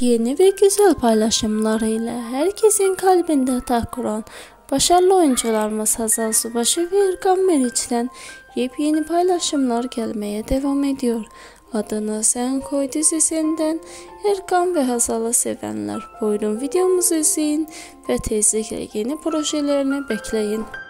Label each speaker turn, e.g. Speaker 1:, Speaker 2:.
Speaker 1: Yeni ve güzel paylaşımlarıyla herkesin kalbinde taht kuran başarılı oyuncularımız Hazal Subaşı ve Erkan Meriç'ten yepyeni paylaşımlar gelmeye devam ediyor. Adını Sen Koy dizisinden Erkan ve Hazal'ı sevenler buyurun videomuzu izleyin ve tezlikle yeni projelerini bekleyin.